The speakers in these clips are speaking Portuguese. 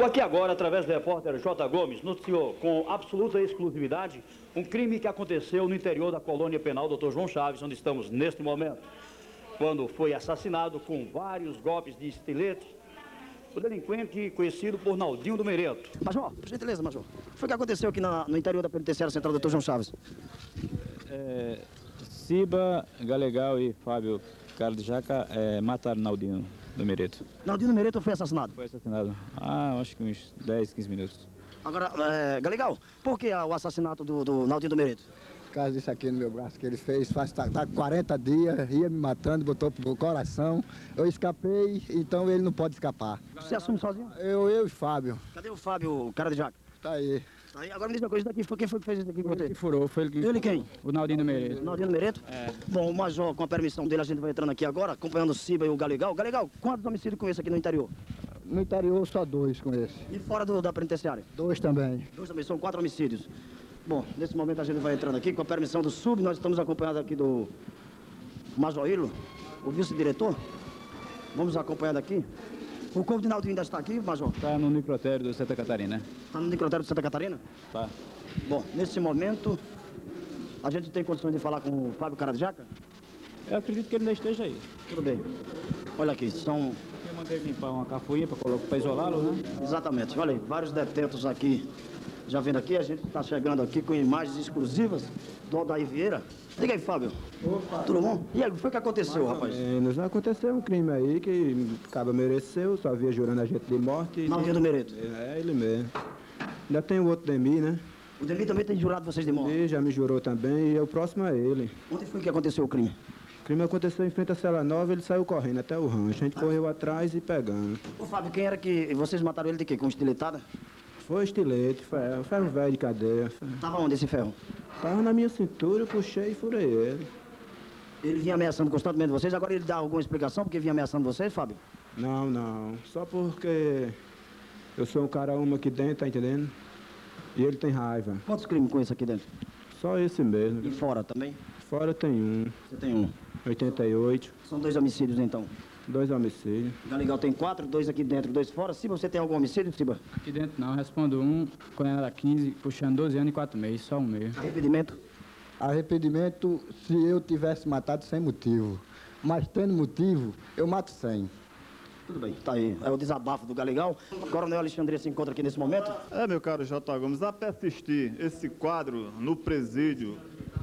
Trago aqui agora, através do repórter J. Gomes, noticiou com absoluta exclusividade um crime que aconteceu no interior da colônia penal Dr. João Chaves, onde estamos neste momento, quando foi assassinado com vários golpes de estilete o delinquente conhecido por Naldinho do Mereto. Major, por gentileza, Major. O que foi que aconteceu aqui no interior da penitenciária central Dr. João Chaves? Ciba, Galegal e Fábio Cara de Jaca mataram Naldinho do Mereto. Naldinho do Mereto foi assassinado? Foi assassinado acho que uns 10, 15 minutos. Agora, Galegal, por que o assassinato do Naldinho do Mereto? Por causa disso aqui no meu braço que ele fez, tá 40 dias, ia me matando, botou pro coração. Eu escapei, então ele não pode escapar. Você assume sozinho? Eu e Fábio. Cadê o Fábio, Cara de Jaca? Tá aí. Aí, agora me diz uma coisa, daqui, quem foi que fez isso aqui com você? Ele que furou, foi ele que... Ele quem? O Naldinho do Mereto. O Naldinho do Mereto? Bom, o Major, com a permissão dele, a gente vai entrando aqui agora, acompanhando o Ciba e o Galegal. Galegal, quantos homicídios com esse aqui no interior? No interior só 2 com esse. E fora da penitenciária? 2 também. 2 também, são 4 homicídios. Bom, nesse momento a gente vai entrando aqui, com a permissão do Sub, nós estamos acompanhados aqui do Major Hilo, o vice-diretor. Vamos acompanhando aqui. O corpo de Naldinho ainda está aqui, Major? Está no necrotério de Santa Catarina. Está no necrotério de Santa Catarina? Tá. Bom, nesse momento, a gente tem condições de falar com o Fábio Cara de Jaca? Eu acredito que ele ainda esteja aí. Tudo bem. Olha aqui, são... Eu mandei limpar uma cafuinha para isolá-lo, né? Exatamente. Olha aí, vários detentos aqui. Já vendo aqui, a gente está chegando aqui com imagens exclusivas do Aldair Vieira. Diga aí, Fábio. Opa. Tudo bom? E aí, o que foi que aconteceu, rapaz? Nos aconteceu um crime aí que o cabo mereceu, só via jurando a gente de morte. Naldinho do Mereto. É, ele mesmo. Ainda tem o outro Demi, né? O Demi também tem jurado vocês de morte? Ele já me jurou também e o próximo é ele. Onde foi que aconteceu o crime? O crime aconteceu em frente à Cela Nova, ele saiu correndo até o rancho. A gente correu atrás e pegando. Ô, Fábio, quem era que... Vocês mataram ele de quê? Com estiletada? Foi estilete, ferro velho de cadeia. Tava onde esse ferro? Tava na minha cintura, eu puxei e furei ele. Ele vinha ameaçando constantemente vocês, agora ele dá alguma explicação porque vinha ameaçando vocês, Fábio? Não. Só porque eu sou um cara aqui dentro, tá entendendo? E ele tem raiva. Quantos crimes com esse aqui dentro? Só esse mesmo. E fora também? Fora tem um. Você tem um? 88. São 2 homicídios, então? 2 homicídios. Galegal tem 4, 2 aqui dentro, 2 fora. Ciba, você tem algum homicídio, Ciba? Aqui dentro não, respondo um, quando era 15, puxando 12 anos e 4 meses, só um mês. Arrependimento? Arrependimento se eu tivesse matado sem motivo. Mas tendo motivo, eu mato sem. Tudo bem, tá aí. É o desabafo do Galegal. O Coronel Alexandre se encontra aqui nesse momento. Meu caro J. Gomes, a persistir esse quadro no presídio,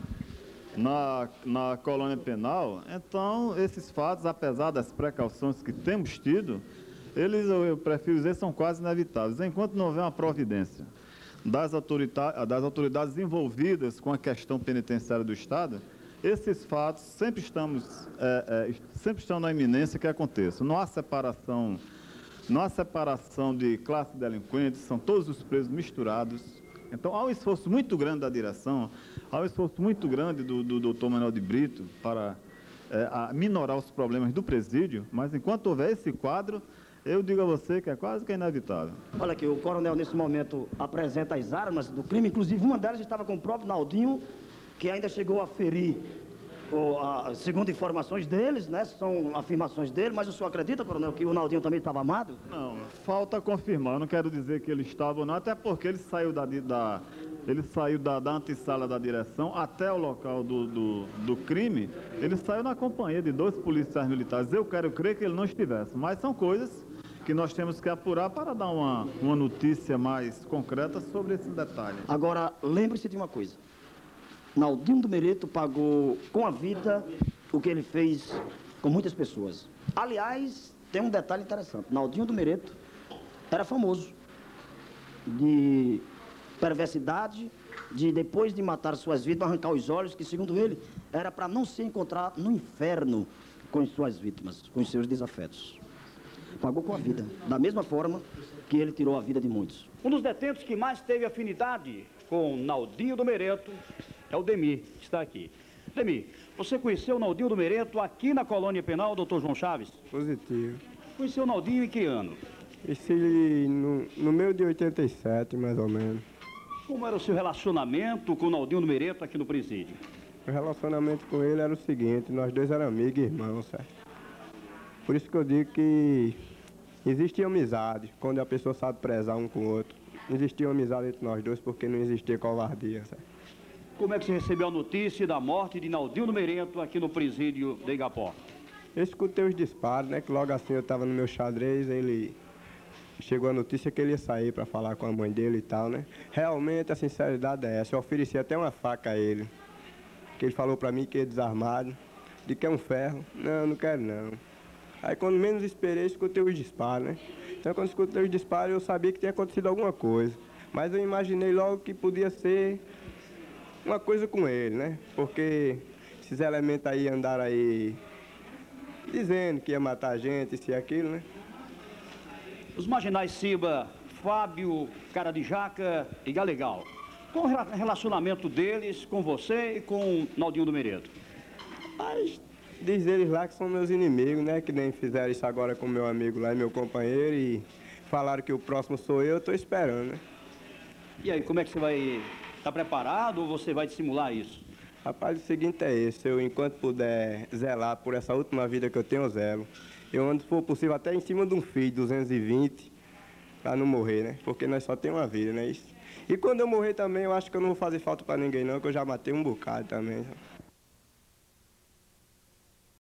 na colônia penal, então esses fatos, apesar das precauções que temos tido, eles, eu prefiro dizer, são quase inevitáveis. Enquanto não houver uma providência das autoridades envolvidas com a questão penitenciária do Estado, esses fatos sempre estão na iminência que aconteçam. Não há separação de classe de delinquentes, são todos os presos misturados. Então, há um esforço muito grande da direção, há um esforço muito grande do doutor Manuel de Brito para minorar os problemas do presídio, mas enquanto houver esse quadro, eu digo a você que é quase que inevitável. Olha aqui, o coronel nesse momento apresenta as armas do crime, inclusive uma delas estava com o próprio Naldinho, que ainda chegou a ferir, segundo informações deles, né? São afirmações dele, mas o senhor acredita, coronel, que o Naldinho também estava armado? Não, falta confirmar, eu não quero dizer que ele estava ou não, até porque ele saiu da antessala da direção até o local do crime, ele saiu na companhia de 2 policiais militares. Eu quero crer que ele não estivesse, mas são coisas que nós temos que apurar para dar uma notícia mais concreta sobre esse detalhe. Agora, lembre-se de uma coisa. Naldinho do Mereto pagou com a vida o que ele fez com muitas pessoas. Aliás, tem um detalhe interessante. Naldinho do Mereto era famoso de perversidade, de depois de matar suas vítimas, arrancar os olhos, que segundo ele, era para não se encontrar no inferno com as suas vítimas, com os seus desafetos. Pagou com a vida, da mesma forma que ele tirou a vida de muitos. Um dos detentos que mais teve afinidade com Naldinho do Mereto é o Demi, que está aqui. Demi, você conheceu o Naldinho do Mereto aqui na colônia penal, Dr. João Chaves? Positivo. Conheceu o Naldinho em que ano? Esse no meio de 87, mais ou menos. Como era o seu relacionamento com o Naldinho do Mereto aqui no presídio? O relacionamento com ele era o seguinte, nós dois éramos amigos e irmãos, certo? Por isso que eu digo que Existia amizade, quando a pessoa sabe prezar um com o outro. Existia amizade entre nós dois porque não existia covardia, sabe? Como é que você recebeu a notícia da morte de Naldinho Merento aqui no presídio de Igapó? Eu escutei os disparos, né? Que logo assim eu estava no meu xadrez, ele chegou a notícia que ele ia sair para falar com a mãe dele e tal, né? Realmente a sinceridade é essa. Eu ofereci até uma faca a ele. Que ele falou para mim que ia desarmado. De que é um ferro. Não, não quero não. Aí quando menos esperei, escutei os disparos, né? Então quando escutei os disparos, eu sabia que tinha acontecido alguma coisa. Mas eu imaginei logo que podia ser uma coisa com ele, né? Porque esses elementos aí andaram aí dizendo que ia matar a gente, isso e aquilo, né? Os marginais Ciba, Fábio, Cara de Jaca e Galegal. Qual o relacionamento deles com você e com Naldinho do Mereto? Mas diz eles lá que são meus inimigos, né? Que nem fizeram isso agora com meu amigo lá, meu companheiro, e falaram que o próximo sou eu tô esperando, né? E aí, como é que você vai... Está preparado ou você vai dissimular isso? Rapaz, o seguinte é esse, eu enquanto puder zelar por essa última vida que eu tenho, eu zelo. Eu ando, se for possível, até em cima de um filho, 220, para não morrer, né? Porque nós só temos uma vida, não é isso? E quando eu morrer também, eu acho que eu não vou fazer falta para ninguém não, que eu já matei um bocado também.